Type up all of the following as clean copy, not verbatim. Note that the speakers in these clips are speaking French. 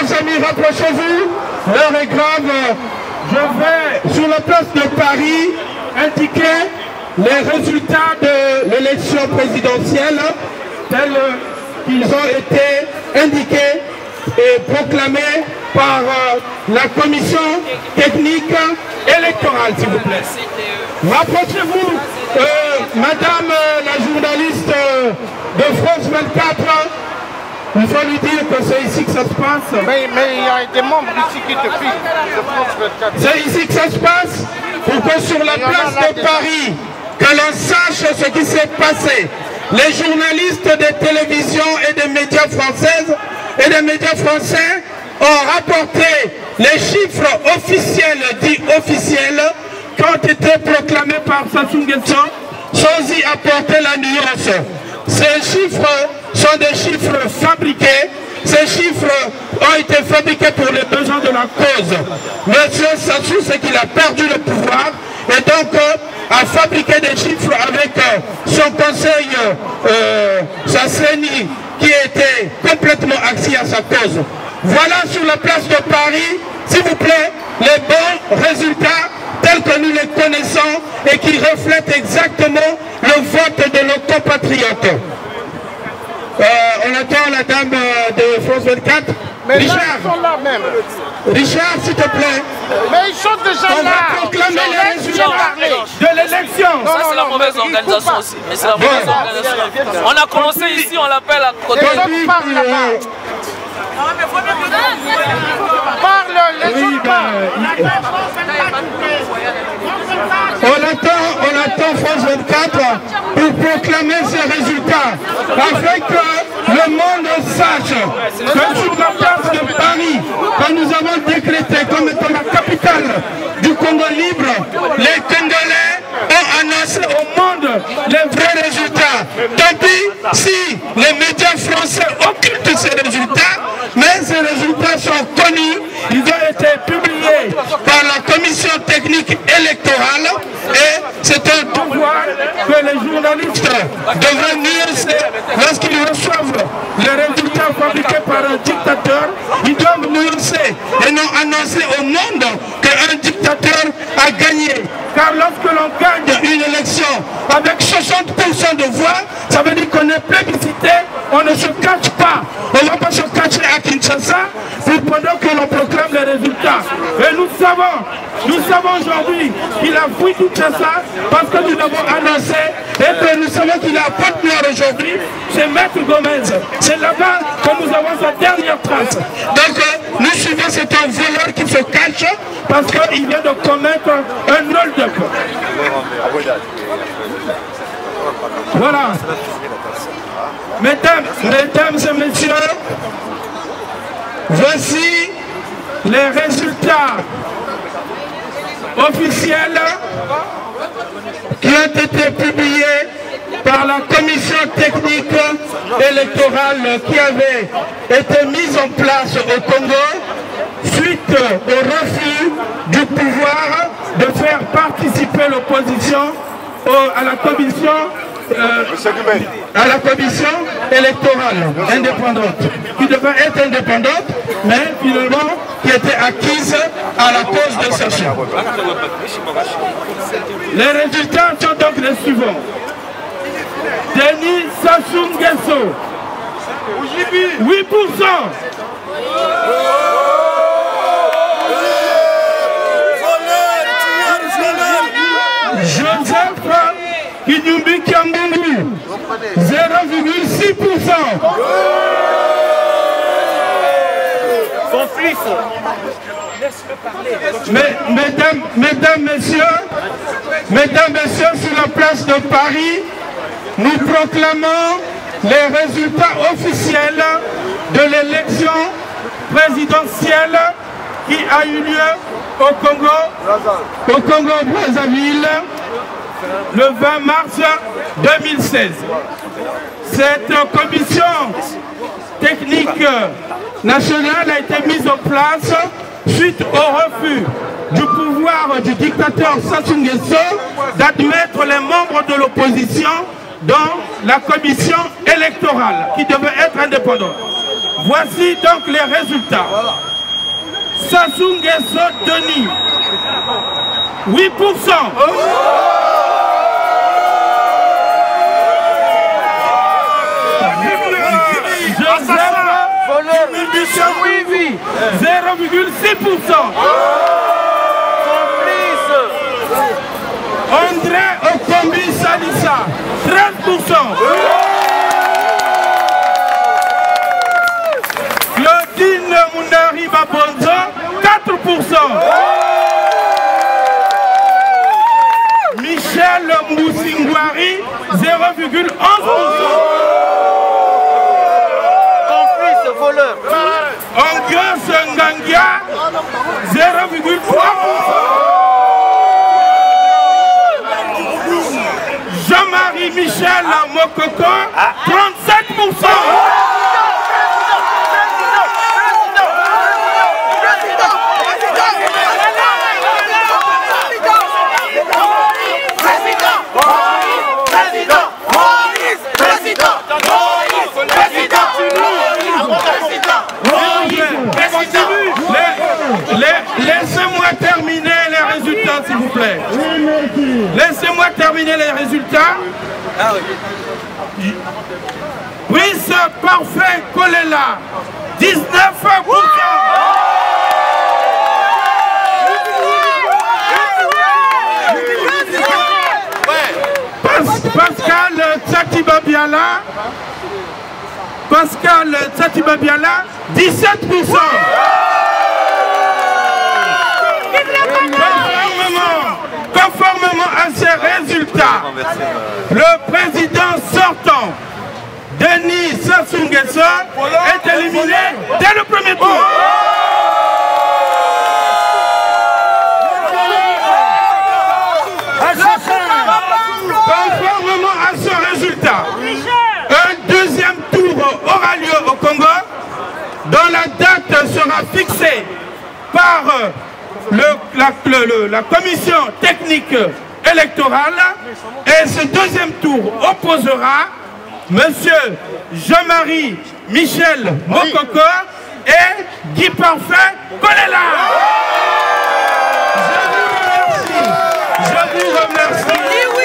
Chers amis, rapprochez-vous. L'heure est grave. Je vais, sur la place de Paris, indiquer les résultats de l'élection présidentielle tels qu'ils ont été indiqués et proclamés par la commission technique électorale, s'il vous plaît. Rapprochez-vous, madame la journaliste de France 24, il faut lui dire que c'est ici que ça se passe. Mais il y a des membres ici qui te filment de France 24. C'est ici que ça se passe pour que sur la place de Paris, que l'on sache ce qui s'est passé. Les journalistes des télévisions et des médias françaises et des médias français ont rapporté les chiffres officiels, dits officiels, qui ont été proclamés par Sassou Nguesso, sans y apporter la nuance. Ces chiffres sont des chiffres fabriqués. Ces chiffres ont été fabriqués pour les besoins de la cause. Monsieur Sassou, c'est qu'il a perdu le pouvoir et donc a fabriqué des chiffres avec son conseil, sa CENI, qui était complètement axé à sa cause. Voilà sur la place de Paris, s'il vous plaît, les bons résultats tels que nous les connaissons et qui reflètent exactement le vote de nos compatriotes. On attend la dame de France 24. Mais Richard, là, ils sont là même. Richard, s'il te plaît. Mais ils sont déjà On là. va proclamer les résultats de l'élection. Ça, c'est la mauvaise organisation aussi. Mais c'est la mauvaise organisation. On a commencé ici, on l'appelle à côté. Les autres parlent là-bas. Parle, les autres parlent. On attend France 24 pour proclamer ces résultats, afin que le monde sache que sur la place de Paris, que nous avons décrété comme étant la capitale du Congo libre, les Congolais ont annoncé au monde les vrais résultats. Tant pis si les médias français occultent ces résultats, mais ces résultats sont connus, ils ont été publiés par la commission technique électorale et c'est un devoir que les journalistes devraient nuancer lorsqu'ils reçoivent les résultats fabriqués par un dictateur. Ils doivent nuancer et non annoncer au monde qu'un dictateur a gagné. Car lorsque l'on gagne une élection avec 60% de voix, ça veut dire qu'on est plébiscité, on ne se cache pas. On ne va pas se cacher à Kinshasa pendant que l'on proclame les résultats. Et nous savons aujourd'hui qu'il a fui Kinshasa parce que nous l'avons annoncé et que nous savons qu'il a pas de noir aujourd'hui, c'est Maître Gomez. C'est là-bas que nous avons sa dernière trace. Donc nous suivons cet un voleur qui se cache parce qu'il vient de commettre un hold-up. Voilà. Mesdames et messieurs, voici les résultats officiels qui ont été publiés par la commission technique électorale qui avait été mise en place au Congo suite au refus du pouvoir de faire participer l'opposition à la commission électorale indépendante, qui devait être indépendante, mais finalement qui était acquise à la cause de Sassou. Les résultats sont donc les suivants. Denis Sassou Nguesso, 8%. Joseph Kinyumbi Kiambungu, 0,6%. Son fils. Mesdames, messieurs, sur la place de Paris, nous proclamons les résultats officiels de l'élection présidentielle qui a eu lieu au Congo-Brazzaville le 20 mars 2016. Cette commission technique nationale a été mise en place suite au refus du pouvoir du dictateur Sassou Nguesso d'admettre les membres de l'opposition dans la commission électorale qui devait être indépendante. Voici donc les résultats. Sassou Nguesso Denis, 8%. Joseph Wivi, 0,6%. André Okombi Salissa, 13%. Claudine Mundari Babonzo, 4%. Michel Moussingwari, 0,11%. Voleur. Angus Ngangia, 0,3%. Jean-Marie Michel Mokoko, 37%. Laissez-moi terminer les résultats, s'il vous plaît. Laissez-moi terminer les résultats. Brice Parfait Kolela, 19%. Pascal Tsatibabiala, 17%. Conformément à ces résultats, le président sortant, Denis Sassou Nguesso, est éliminé dès le premier tour. Conformément à ce résultat, un deuxième tour aura lieu au Congo, dont la date sera fixée par la commission technique électorale, et ce deuxième tour opposera M. Jean-Marie Michel Mokoko et Guy Parfait Kolela. Je vous remercie.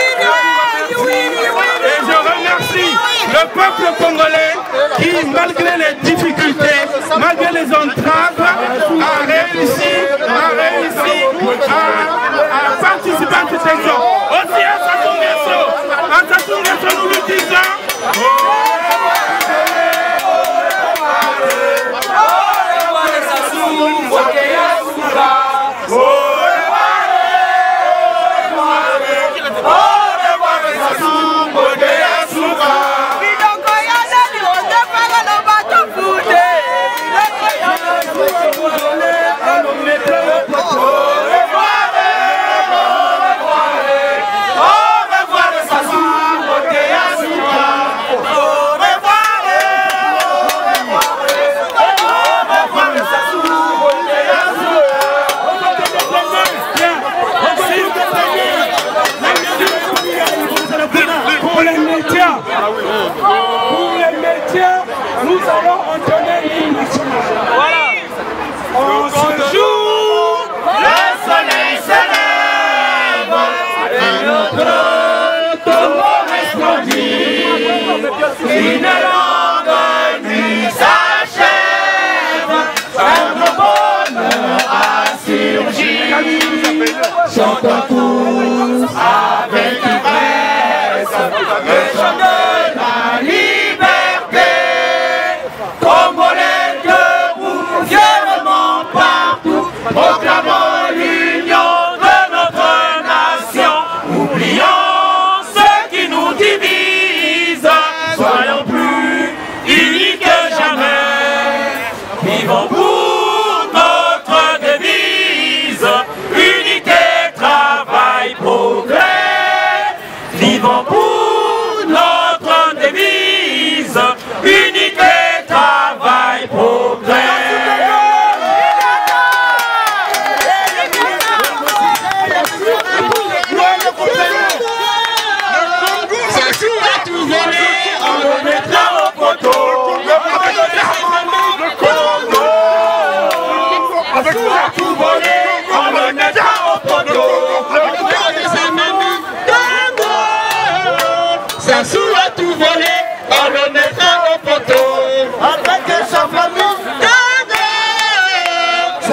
Et je remercie le peuple congolais qui, malgré les difficultés, malgré les entraves, a réussi à participer à cette élection. Aussi à Sassou Nguesso, nous lui disons.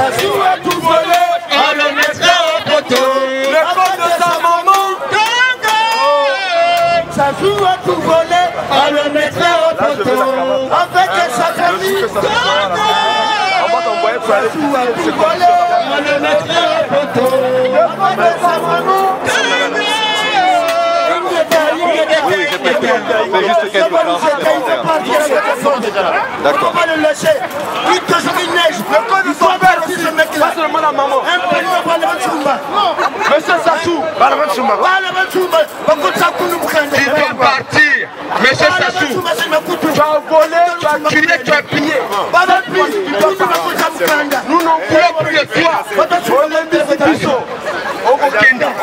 Sassou a tout volé, on le mettrait au poteau. Le corps de sa maman, Sassou a tout volé, on le mettrait au poteau. Avec sa famille, Sassou a tout volé, on le mettrait au poteau. Avec sa maman, c'est juste quelques d'accord. On va le lâcher. Il te joue une neige. Le code de son père aussi, ce mec-là. Pas seulement la maman. Un peu, on va le mettre sur moi. Monsieur Sassou. Va le mettre sur moi. Va le mettre sur moi. On va ça pour nous prendre. Il doit partir. Monsieur Sassou. Tu as volé, tu as tué, tu as pillé. Pas de pille. Nous non plus. Toi, plus de toi. On va te